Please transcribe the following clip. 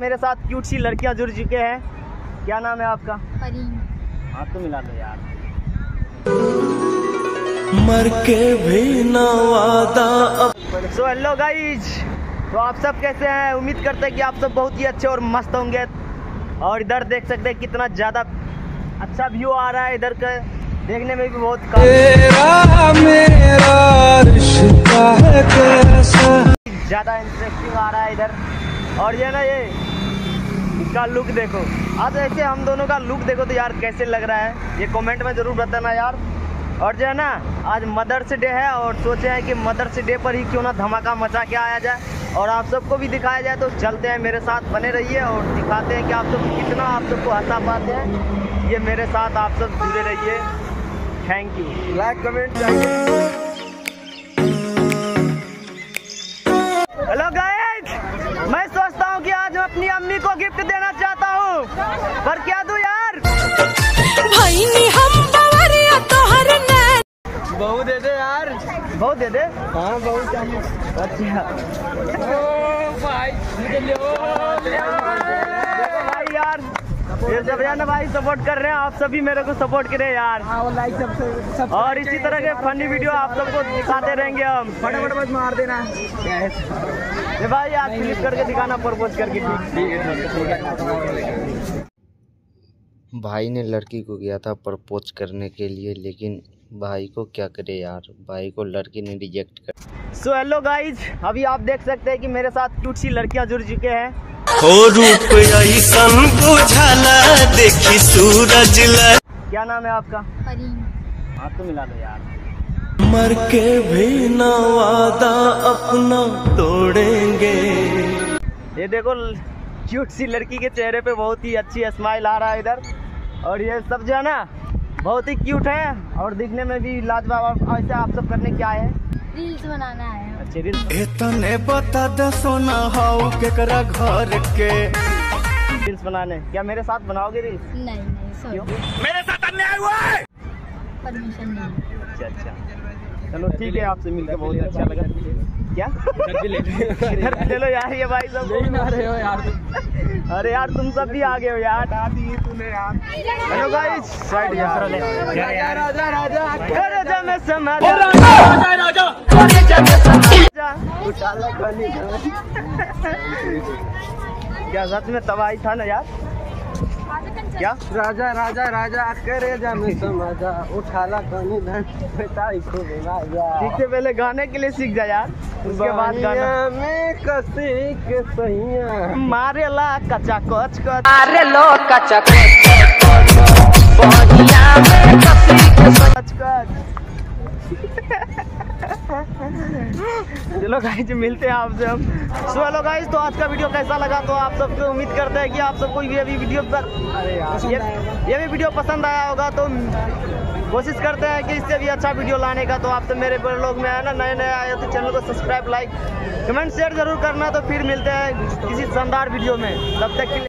मेरे साथ क्यूट सी लड़कियां जुड़ चुके हैं। क्या नाम है आपका? परीन। हाँ तो मिला दो यार। मर के भी ना वादा। सो हेलो गाइज, तो आप सब कैसे हैं? उम्मीद करते हैं कि आप सब बहुत ही अच्छे और मस्त होंगे। और इधर देख सकते हैं कितना ज़्यादा अच्छा व्यू आ रहा है। इधर का देखने में भी बहुत ज़्यादा इंटरेस्टिंग आ रहा है इधर। और ये ना, ये इसका लुक देखो। आज ऐसे हम दोनों का लुक देखो तो यार कैसे लग रहा है, ये कमेंट में ज़रूर बताना यार। और जो है ना, आज मदर्स डे है और सोचे हैं कि मदर्स डे पर ही क्यों ना धमाका मचा के आया जाए और आप सबको भी दिखाया जाए। तो चलते हैं, मेरे साथ बने रहिए और दिखाते हैं कि आप सब कितना आप सबको हंसा पाते हैं। ये मेरे साथ आप सब जुड़े रहिए। Thank you. लाइक कमेंट चाहिए। हेलो गाइस, मैं सोचता हूँ कि आज मैं अपनी अम्मी को गिफ्ट देना चाहता हूँ, पर क्या दूँ यार? भाई नी हम बवरिया तोहर ने बहू दे दे यार। बहू दे दे। हाँ बहू चाहिए। अच्छा ओ भाई भाई यार, ये जब ना भाई सपोर्ट कर रहे हैं, आप सभी मेरे को सपोर्ट करें यार। हाँ, लाइक सब और इसी तरह के फनी वीडियो आप सबको दिखाते रहेंगे हम। फटाफट बस मार देना ये भाई, आज क्लिक करके दिखाना, प्रपोज करके। भाई ने लड़की को गया था प्रपोज करने के लिए, लेकिन भाई को क्या करे यार, भाई को लड़की ने रिजेक्ट कर। सो हेलो गाइज, अभी आप देख सकते हैं कि मेरे साथ क्यूट सी लड़कियां जुड़ चुके हैं। हो रूप ऐसन बुझाला देखी सूरज ला। क्या नाम है आपका? परीन। हाँ तो मिला दो यार। मर के भी ना वादा अपना तोड़ेंगे। ये देखो, क्यूट सी लड़की के चेहरे पे बहुत ही अच्छी स्माइल आ रहा है इधर। और ये सब जो है ना बहुत ही क्यूट है और दिखने में भी लाजवाब। ऐसे आप सब करने क्या है? रील्स बनाना है। अच्छे रील्स। इतने बता दे सोना हाउ केकरा घर के। रील्स बनाने क्या मेरे साथ बनाओगे रील्स? नहीं सॉरी, मेरे साथ अन्याय हुआ है। परमिशन नहीं। अच्छा चलो ठीक है, आपसे मिलकर बहुत अच्छा लगा। क्या इधर ले लो यार, ये भाई सब नहीं आ रहे हो यार। अरे यार तुम सब भी आ गए हो यार। तूने यार। Hello guys, side Raja Raja Raja में समझ क्या सच में तबाही था ना यार? क्या राजा राजा राजा करे जा में समाजा उठाला कनी धन बेटाई को राजा। ठीक से पहले गाने के लिए सीख जा यार, उसके बाद गाना में कसी के सैया मारे ला कचा कच कच। अरे लो कचा बढ़िया में कसी के कच कच। चलो गाइस, मिलते हैं आपसे हम। सो हेलो गाइस, तो आज का वीडियो कैसा लगा? तो आप सबको उम्मीद करते हैं कि आप सबको ये भी वीडियो पसंद आया होगा। तो कोशिश करते हैं कि इससे भी अच्छा वीडियो लाने का। तो आप सब मेरे ब्लॉग में है ना, नए आए तो चैनल को सब्सक्राइब, लाइक, कमेंट, शेयर जरूर करना। तो फिर मिलते हैं किसी शानदार वीडियो में, तब तक के लिए।